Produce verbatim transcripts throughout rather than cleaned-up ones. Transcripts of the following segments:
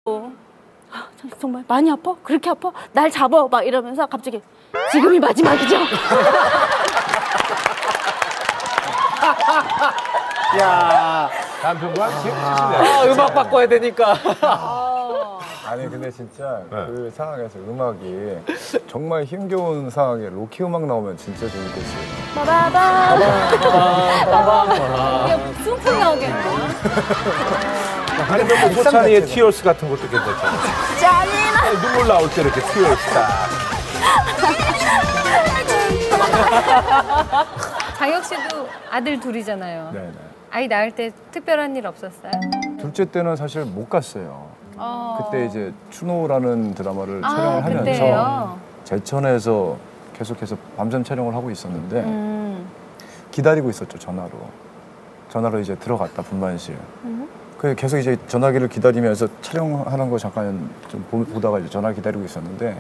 아, 정말 많이 아파? 그렇게 아파? 날 잡아 막 이러면서 갑자기 지금이 마지막이죠. 야 남편과 아, 음악 바꿔야 되니까. 아니 근데 진짜 네. 그 상황에서 음악이 정말 힘겨운 상황에 로키 음악 나오면 진짜 재밌겠어요. 빠바바 빠바바 이게 숭풍 나오겠네. 아니면 뭐 소찬이의 티어스 같은 것도 괜찮잖아. 짜증나. 눈물 나올 때 이렇게 티어스다. 장혁 씨도 아들 둘이잖아요. 네네. 아이 낳을 때 특별한 일 없었어요? 둘째 때는 사실 못 갔어요. 어... 그때 이제 추노라는 드라마를 아, 촬영을 하면서 그때요? 제천에서 계속해서 밤샘 촬영을 하고 있었는데 음. 기다리고 있었죠, 전화로. 전화로 이제 들어갔다 분만실. 음. 그 계속 이제 전화기를 기다리면서 촬영하는 거 잠깐 좀 보다가 이제 전화 기다리고 있었는데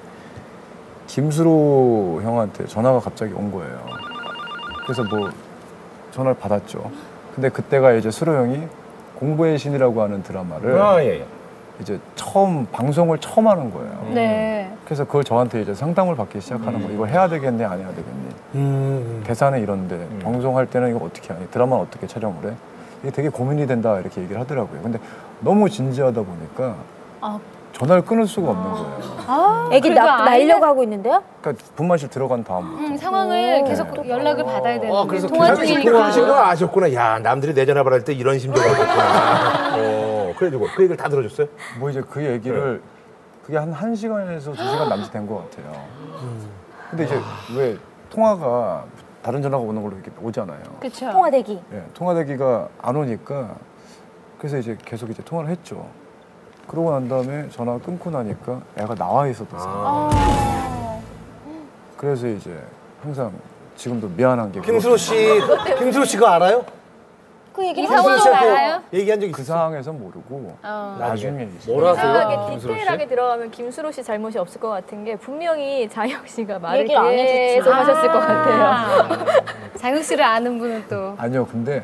김수로 형한테 전화가 갑자기 온 거예요. 그래서 뭐 전화를 받았죠. 근데 그때가 이제 수로 형이 공부의 신이라고 하는 드라마를 아, 예, 예. 이제 처음 방송을 처음 하는 거예요. 네. 그래서 그걸 저한테 이제 상담을 받기 시작하는 음. 거예요. 이거 해야 되겠네, 안 해야 되겠니? 음. 대사는 이런데 음. 방송할 때는 이거 어떻게 하니? 드라마는 어떻게 촬영을 해? 이게 되게 고민이 된다 이렇게 얘기를 하더라고요. 근데 너무 진지하다 보니까 아. 전화를 끊을 수가 없는 거예요. 아, 애기 나, 아이는- 날려가고 있는데요? 그러니까 분만실 들어간 다음부터. 음, 상황을 오. 계속 네. 연락을 받아야 되는데 어, 그래서 통화 계속 중이니까. 통화하신 거 아셨구나. 야, 남들이 내 전화 받을 때 이런 심정을 갖겠구나. 어, 그래가지고 그 얘기를 다 들어줬어요? 뭐 이제 그 얘기를 그게 한 한 시간에서 두 시간 남짓 된 것 같아요. 근데 이제 왜 통화가 다른 전화가 오는 걸로 이렇게 오잖아요. 그렇죠. 통화대기. 예, 통화대기가 안 오니까 그래서 이제 계속 이제 통화를 했죠. 그러고 난 다음에 전화 끊고 나니까 애가 나와 있었던 상황. 아. 그래서 이제 항상 지금도 미안한 게 김수로 씨, 김수로 씨 그거 알아요? 그 얘기 이 김수로 상황을 씨한테 알아요? 얘기한 적 그 있어요? 상황에서 모르고 어. 나중에 이제 이상하게 디테일하게 들어가면 김수로 씨 잘못이 없을 것 같은 게 분명히 장혁 씨가 말을 얘기를 안 해줬지. 계속 하셨을 것 같아요. 아. 장혁 씨를 아는 분은 또. 아니요. 근데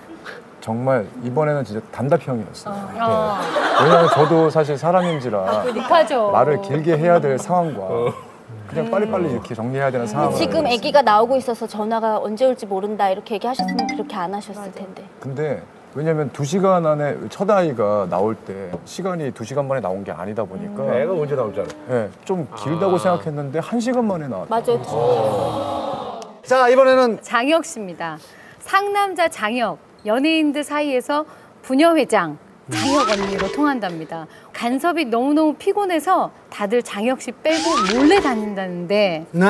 정말 이번에는 진짜 단답형이었어요. 어. 왜냐하면 저도 사실 사람인지라 급하죠. 말을 길게 해야 될 상황과 그냥 빨리빨리 이렇게 정리해야 되는 상황을 지금 아기가 나오고 있어서 전화가 언제 올지 모른다 이렇게 얘기하셨으면 그렇게 안 하셨을 텐데. 근데 왜냐면 두 시간 안에 첫 아이가 나올 때 시간이 두 시간 만에 나온 게 아니다 보니까 애가 언제 나오잖아. 예, 좀 길다고 생각했는데 한 시간 만에 나왔다. 맞아요. 자, 이번에는 장혁 씨입니다. 상남자 장혁, 연예인들 사이에서 부녀회장 장혁 언니로 통한답니다. 간섭이 너무너무 피곤해서 다들 장혁 씨 빼고 몰래 다닌다는데 네.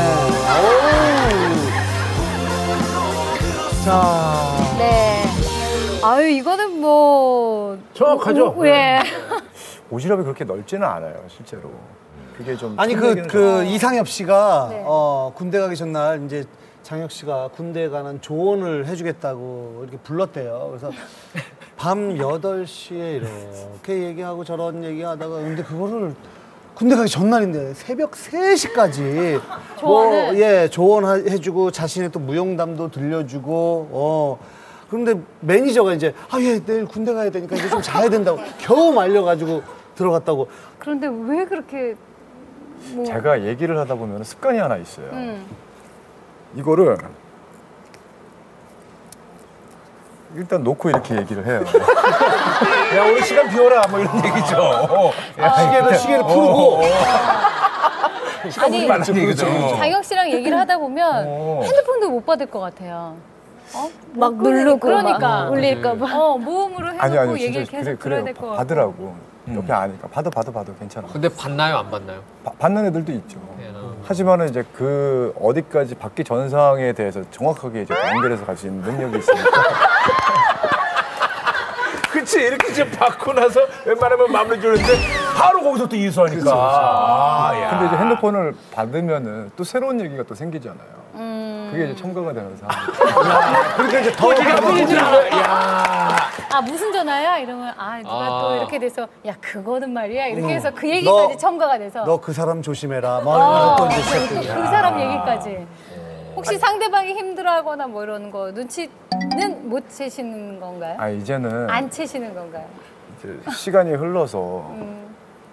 오. 자. 네. 아유 이거는 뭐 정확하죠? 오, 예. 오지랖이 그렇게 넓지는 않아요, 실제로. 그게 좀 아니 큰 그, 얘기는 그 좀- 이상엽 씨가 네. 어, 군대 가기 전날 이제 장혁 씨가 군대에 관한 조언을 해주겠다고 이렇게 불렀대요. 그래서 밤 여덟 시에 이렇게 얘기하고 저런 얘기하다가 근데 그거를 군대 가기 전날인데 새벽 세 시까지 조언을? 뭐, 예, 조언해주고 자신의 또 무용담도 들려주고 어. 그런데 매니저가 이제 아, 예, 내일 군대 가야 되니까 이제 좀 자야 된다고 겨우 말려가지고 들어갔다고. 그런데 왜 그렇게 뭐 제가 얘기를 하다 보면 습관이 하나 있어요. 음. 이거를 일단 놓고 이렇게 얘기를 해요. 야, 오늘 시간 비워라. 뭐 이런 얘기죠. 어. 야, 시계를 시계를 풀고 시간 보지 말라는 얘기죠. 장혁 씨랑 얘기를 하다 보면 어. 핸드폰도 못 받을 것 같아요. 막 누르고 그러니까. 막 울릴까봐. 어 모음으로 해놓고 아니 아니 얘기를 진짜 계속 그래, 들어야 그래요. 될 것 같고. 받으라고 옆에 아니까 받아 받아 받아 괜찮아. 근데 받나요, 안 받나요? 바- 받는 애들도 있죠. 네, 어. 하지만은 이제 그 어디까지 받기 전 상황에 대해서 정확하게 이제 연결해서 갈 수 있는 능력이 있으니까. 그치, 이렇게 이제 받고 나서 웬만하면 마무리 주는데 바로 거기서 또 이수하니까. 아, 야. 근데 이제 핸드폰을 받으면은 또 새로운 얘기가 또 생기잖아요. 음. 그게 이제 첨가가 되는 상황. 그러니까 이제 더 야. 아 무슨 전화야? 이러면 아 누가 아. 또 이렇게 돼서 야 그거는 말이야 이렇게 해서 그 너- 얘기까지 첨가가 돼서 너 그 사람 조심해라. 막 어, 이런 또 이제 그, 시작되고. 그 사람 얘기까지. 혹시 상대방이 힘들어하거나 뭐 이런 거 눈치는 못 채시는 건가요? 아 이제는 안 채시는 건가요? 이제 시간이 흘러서 음.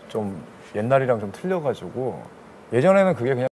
좀 옛날이랑 좀 틀려가지고 예전에는 그게 그냥